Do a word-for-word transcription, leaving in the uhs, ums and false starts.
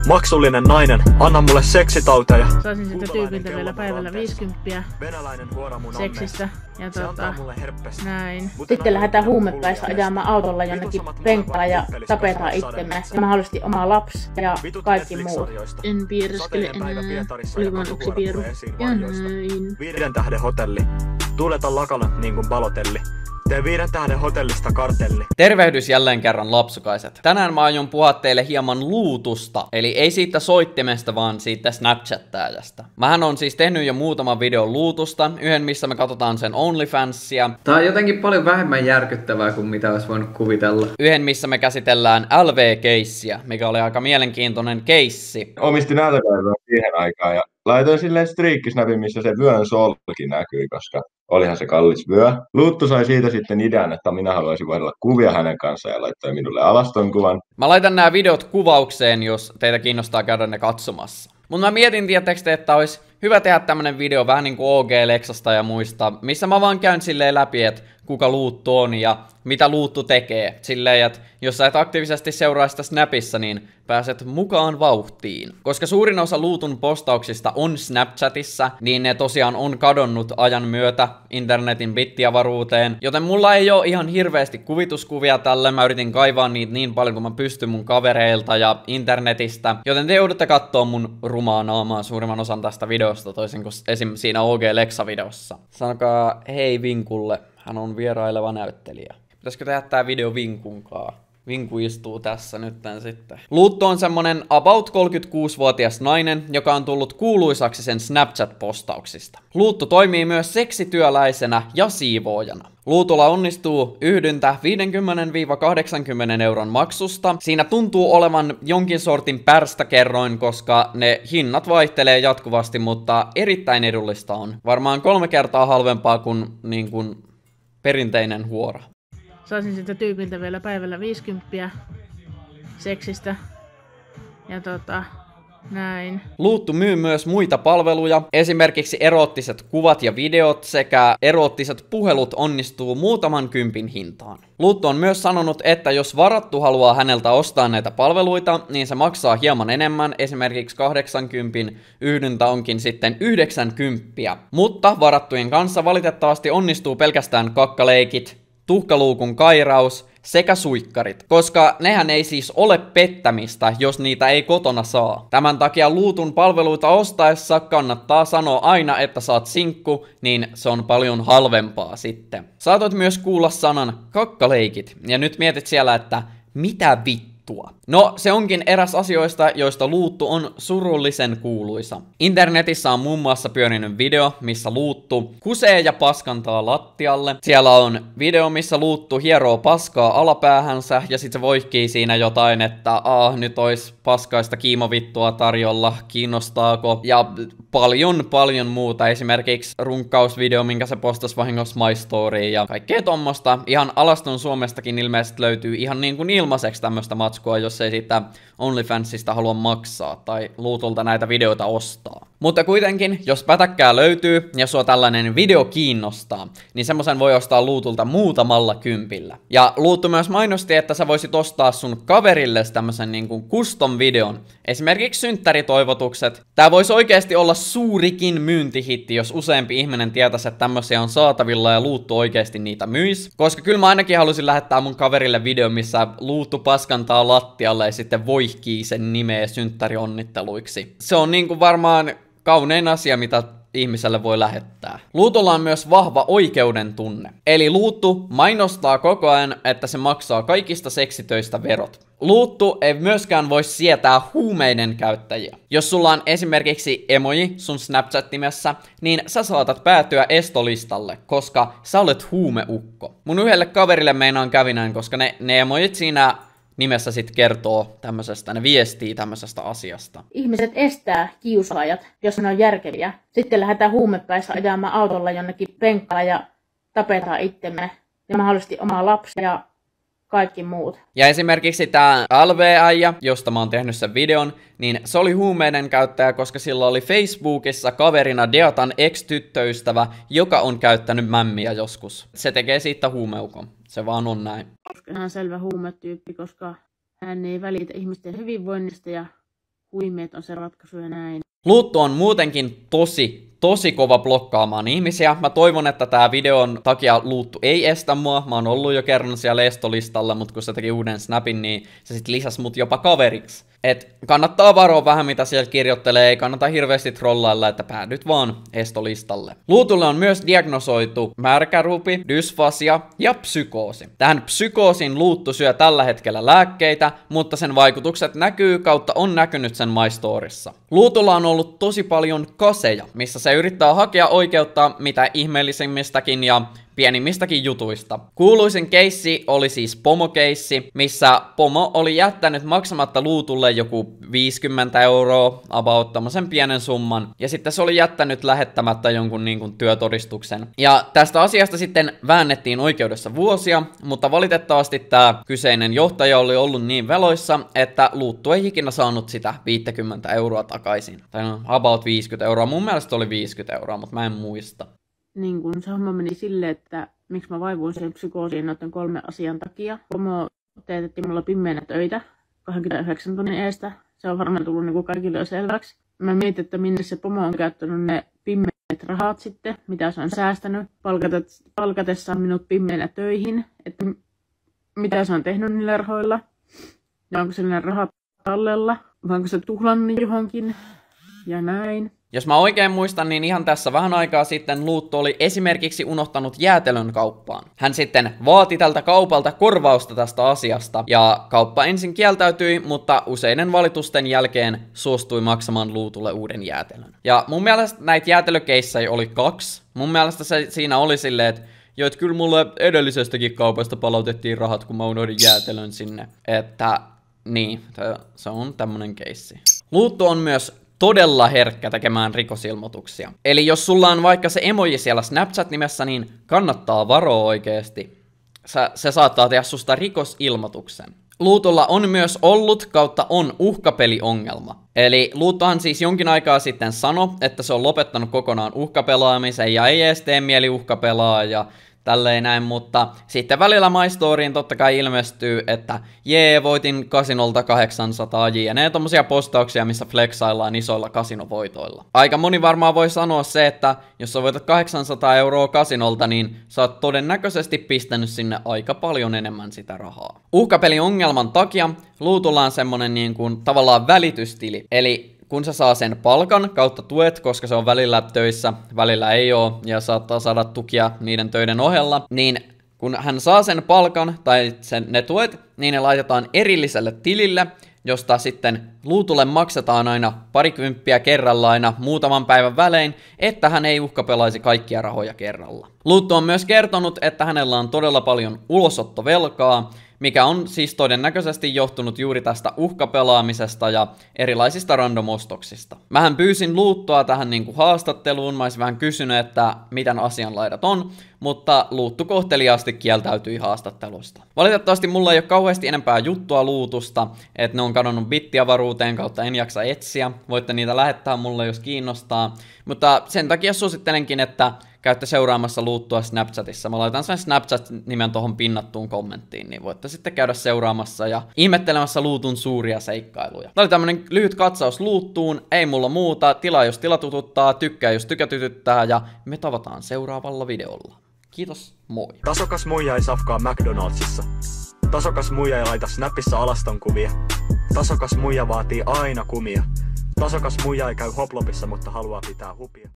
Maksullinen nainen, anna mulle seksitauteja. Saisin sitä tyypiltä vielä päivällä viisikymppiä seksistä ja tota, näin. Sitten lähdetään huumepäissä ajamaan autolla jonnekin penkkalla ja tapetaan itsemme. Ja mahdollisesti oma lapsi ja kaikki muut. En piirreskele enää, oli vaan yksi piirru. Ja näin. Viiden tähden hotelli. Tuuleta lakana niin kuin Balotelli. Tee viiden tähden hotellista kartelli. Tervehdys jälleen kerran lapsukaiset. Tänään mä aion puhua teille hieman luutusta. Eli ei siitä soittimesta, vaan siitä Snapchat-tääjästä. Mähän on siis tehnyt jo muutaman videon luutusta. Yhden, missä me katsotaan sen OnlyFansia. Tää on jotenkin paljon vähemmän järkyttävää kuin mitä olisi voinut kuvitella. Yhden, missä me käsitellään L V-keissiä, mikä oli aika mielenkiintoinen keissi. Omistin näytöpäivää siihen aikaan ja laitoin silleen striikkisnapin, missä se vyön solki näkyi, koska olihan se kallis vyö. Luuttu sai siitä sitten idean, että minä haluaisin voidella kuvia hänen kanssaan ja laittoi minulle alaston kuvan. Mä laitan nämä videot kuvaukseen, jos teitä kiinnostaa käydä ne katsomassa. Mutta mä mietin, tietysti, että olisi hyvä tehdä tämmönen video vähän niin kuin O G-Lexasta ja muista, missä mä vaan käyn silleen läpi, että kuka Luuttu on ja mitä Luuttu tekee. Silleen, että jos sä et aktiivisesti seuraa sitä Snapissa, niin pääset mukaan vauhtiin. Koska suurin osa Luutun postauksista on Snapchatissa, niin ne tosiaan on kadonnut ajan myötä internetin bittiavaruuteen. Joten mulla ei ole ihan hirveästi kuvituskuvia tälle. Mä yritin kaivaa niitä niin paljon kuin mä pystyn mun kavereilta ja internetistä. Joten te joudutte katsoa mun rumaa naamaa suurimman osan tästä videosta, toisin kuin esim. Siinä O G-Lexa-videossa. Sanokaa hei Vinkulle, hän on vieraileva näyttelijä. Pitäisikö tehdä tää video Vinkunkaan? Vinku istuu tässä nytten sitten. Luuttu on semmonen about kolmekymmentäkuusivuotias nainen, joka on tullut kuuluisaksi sen Snapchat-postauksista. Luuttu toimii myös seksityöläisenä ja siivoojana. Luutulla onnistuu yhdyntä viisikymmentä kahdeksankymmentä euron maksusta. Siinä tuntuu olevan jonkin sortin pärstäkerroin, koska ne hinnat vaihtelee jatkuvasti, mutta erittäin edullista on. Varmaan kolme kertaa halvempaa kuin, niin kuin perinteinen huora. Saisin sitä tyypiltä vielä päivällä viisikymppiä seksistä ja tota, näin. Luuttu myy myös muita palveluja, esimerkiksi eroottiset kuvat ja videot sekä eroottiset puhelut onnistuu muutaman kympin hintaan. Luuttu on myös sanonut, että jos varattu haluaa häneltä ostaa näitä palveluita, niin se maksaa hieman enemmän, esimerkiksi kahdeksankymmentä yhdyntä onkin sitten yhdeksänkymmentä. Mutta varattujen kanssa valitettavasti onnistuu pelkästään kakkaleikit, tuhkaluukun kairaus sekä suikkarit, koska nehän ei siis ole pettämistä, jos niitä ei kotona saa. Tämän takia Luutun palveluita ostaessa kannattaa sanoa aina, että saat sinkku, niin se on paljon halvempaa sitten. Saatoit myös kuulla sanan kakkaleikit, ja nyt mietit siellä, että mitä vittua. No, se onkin eräs asioista, joista Luuttu on surullisen kuuluisa. Internetissä on muun muassa pyörinyt video, missä Luuttu kusee ja paskantaa lattialle. Siellä on video, missä Luuttu hieroo paskaa alapäähänsä ja sit se voihkii siinä jotain, että ah, nyt ois paskaista kiimovittua tarjolla, kiinnostaako? Ja paljon paljon muuta, esimerkiksi runkkausvideo, minkä se postasi vahingossa My Storyin ja kaikkea tommosta. Ihan alaston Suomestakin ilmeisesti löytyy ihan niin kuin ilmaiseksi tämmöstä matskua, jos ei siitä OnlyFansista halua maksaa tai Luutulta näitä videoita ostaa. Mutta kuitenkin, jos pätäkkää löytyy ja sua tällainen video kiinnostaa, niin semmosen voi ostaa Luutulta muutamalla kympillä. Ja Luuttu myös mainosti, että sä voisit ostaa sun kaverille tämmösen niin kuin custom videon. Esimerkiksi synttäritoivotukset. Tää voisi oikeasti olla suurikin myyntihitti, jos useampi ihminen tietäisi, että tämmösiä on saatavilla ja Luuttu oikeasti niitä myis. Koska kyllä mä ainakin halusin lähettää mun kaverille video, missä Luuttu paskantaa lattialle ja sitten voihkii sen nimeä synttärionnitteluiksi. Se on niinku varmaan kaunein asia, mitä ihmiselle voi lähettää. Luutulla on myös vahva oikeuden tunne. Eli Luuttu mainostaa koko ajan, että se maksaa kaikista seksitöistä verot. Luuttu ei myöskään voi sietää huumeiden käyttäjiä. Jos sulla on esimerkiksi emoji sun Snapchat-nimessä, niin sä saatat päätyä estolistalle, koska sä olet huumeukko. Mun yhdelle kaverille meinaan kävi näin, koska ne, ne emojit siinä nimessä sit kertoo tämmöisestä, ne viestii tämmöisestä asiasta. Ihmiset estää kiusaajat, jos ne on järkeviä. Sitten lähdetään huumepäissä ajamaan autolla jonnekin penkkalla ja tapetaan itsemme ja mahdollisesti oma lapsi ja kaikki muut. Ja esimerkiksi tää L V-äijä, josta mä oon tehnyt sen videon, niin se oli huumeiden käyttäjä, koska sillä oli Facebookissa kaverina Deatan ex-tyttöystävä, joka on käyttänyt mämmiä joskus. Se tekee siitä huumeukon. Se vaan on näin. Hän on selvä huumetyyppi, koska hän ei välitä ihmisten hyvinvoinnista ja huimeet on se ratkaisu ja näin. Luuttu on muutenkin tosi, tosi kova blokkaamaan ihmisiä. Mä toivon, että tää videon takia Luuttu ei estä mua. Mä oon ollut jo kerran siellä estolistalla, mutta kun se teki uuden snapin, niin se sit lisäsi mut jopa kaveriksi. Et kannattaa varoa vähän mitä siellä kirjoittelee, ei kannata hirveästi trollailla, että päädyt vaan estolistalle. Luutulle on myös diagnosoitu märkärupi, dysfasia ja psykoosi. Tähän psykoosiin Luuttu syö tällä hetkellä lääkkeitä, mutta sen vaikutukset näkyy kautta on näkynyt sen My Storyssa. Luutulla on ollut tosi paljon kaseja, missä se yrittää hakea oikeutta mitä ihmeellisimmistäkin ja pienimmistäkin jutuista. Kuuluisin keissi oli siis pomokeissi, missä pomo oli jättänyt maksamatta Luutulle joku viisikymmentä euroa, about tämmösen pienen summan, ja sitten se oli jättänyt lähettämättä jonkun niin kuin työtodistuksen. Ja tästä asiasta sitten väännettiin oikeudessa vuosia, mutta valitettavasti tämä kyseinen johtaja oli ollut niin veloissa, että Luuttu ei ikinä saanut sitä viisikymmentä euroa takaisin. Tai no, about viisikymmentä euroa, mun mielestä oli viisikymmentä euroa, mutta mä en muista. Niin kun se homma meni silleen, että miksi mä vaivuin sen psykoosiin noiden kolmen asian takia. Pomo teetetti mulla pimeänä töitä kaksikymmentäyhdeksän tunnin eestä. Se on varmaan tullut niin kuin kaikille jo selväksi. Mä mietin, että minne se pomo on käyttänyt ne pimeät rahat sitten, mitä se on säästänyt palkatessaan minut pimeänä töihin. Että mitä se on tehnyt niillä rahoilla. Ja onko se ne rahat tallella, vai onko se tuhlannut johonkin ja näin. Jos mä oikein muistan, niin ihan tässä vähän aikaa sitten Luuttu oli esimerkiksi unohtanut jäätelön kauppaan. Hän sitten vaati tältä kaupalta korvausta tästä asiasta, ja kauppa ensin kieltäytyi, mutta useiden valitusten jälkeen suostui maksamaan Luutulle uuden jäätelön. Ja mun mielestä näitä jäätelökeissejä oli kaksi. Mun mielestä se siinä oli silleen, että jo, että kyllä mulle edellisestäkin kaupasta palautettiin rahat, kun mä unohdin jäätelön sinne. Että niin, se on tämmönen keissi. Luuttu on myös todella herkkä tekemään rikosilmoituksia. Eli jos sulla on vaikka se emoji siellä Snapchat-nimessä, niin kannattaa varoa oikeesti. Se, se saattaa tehdä susta rikosilmoituksen. Luutulla on myös ollut kautta on uhkapeliongelma. Eli Luuttohan siis jonkin aikaa sitten sanoi, että se on lopettanut kokonaan uhkapelaamisen ja ei edes tee mieli uhkapelaa ja tälleen näin, mutta sitten välillä My Storyin totta kai ilmestyy, että jee, voitin kasinolta kahdeksansataa jne, tommosia postauksia, missä flexaillaan isoilla kasinovoitoilla. Aika moni varmaan voi sanoa se, että jos sä voitat kahdeksansataa euroa kasinolta, niin sä oot todennäköisesti pistänyt sinne aika paljon enemmän sitä rahaa. Uhkapeliongelman takia Luutulla on semmonen niin kuin tavallaan välitystili, eli kun se saa sen palkan kautta tuet, koska se on välillä töissä, välillä ei oo, ja saattaa saada tukia niiden töiden ohella, niin kun hän saa sen palkan tai sen, ne tuet, niin ne laitetaan erilliselle tilille, josta sitten Luutulle maksetaan aina parikymppiä kerralla aina muutaman päivän välein, että hän ei uhkapelaisi kaikkia rahoja kerralla. Luuttu on myös kertonut, että hänellä on todella paljon ulosottovelkaa, mikä on siis todennäköisesti johtunut juuri tästä uhkapelaamisesta ja erilaisista randomostoksista. Mähän pyysin Luuttua tähän niinku haastatteluun, mä olisin vähän kysynyt, että miten asianlaidat on, mutta Luuttu kohteliaasti kieltäytyi haastattelusta. Valitettavasti mulla ei ole kauheasti enempää juttua Luutusta, että ne on kadonnut bittiavaruuteen kautta en jaksa etsiä. Voitte niitä lähettää mulle, jos kiinnostaa. Mutta sen takia suosittelenkin, että käytte seuraamassa Luuttua Snapchatissa. Mä laitan sen Snapchat-nimen tohon pinnattuun kommenttiin, niin voitte sitten käydä seuraamassa ja ihmettelemässä Luutun suuria seikkailuja. Tää oli tämmönen lyhyt katsaus Luuttuun, ei mulla muuta. Tilaa jos tila tututtaa, tykkää jos tykä tytyttää ja me tavataan seuraavalla videolla. Kiitos, moi. Tasokas muija ei safkaa McDonaldsissa. Tasokas muija ei laita Snapissa alaston kuvia. Tasokas muija vaatii aina kumia. Tasokas muija ei käy hoplopissa, mutta haluaa pitää hupia.